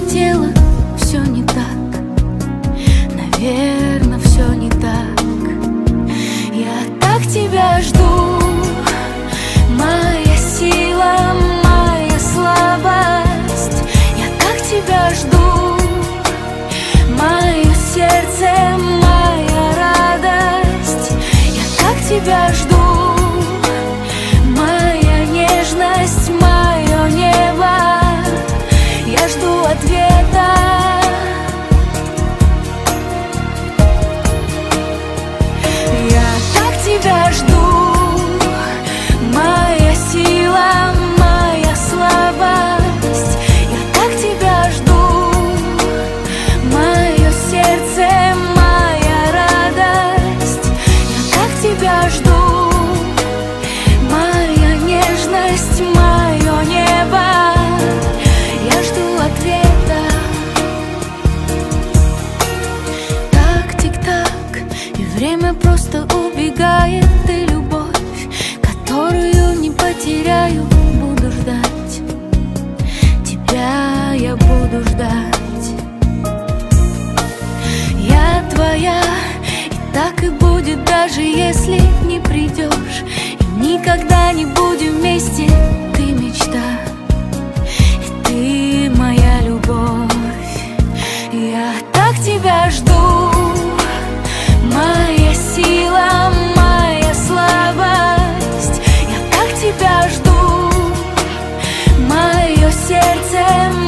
тело все не так, наверное, все не так. Я так тебя жду, моя сила, моя слабость. Я так тебя жду, мое сердце, моя радость. Я так тебя жду, моя нежность, мое небо. Я жду ответа. Я так тебя жду, моя сила, моя слабость. Я так тебя жду, мое сердце, моя радость. Я так тебя жду, моя нежность, мое небо. Я жду ответа. Так, тик-так, и время просто убегает. И любовь, которую не потеряю, буду ждать. Тебя я буду ждать. Я твоя, и так и будет, даже если не придешь. И никогда не будем вместе, ты мечта, и ты моя любовь. Я так тебя жду, моя сила, моя слабость. Я так тебя жду, мое сердце,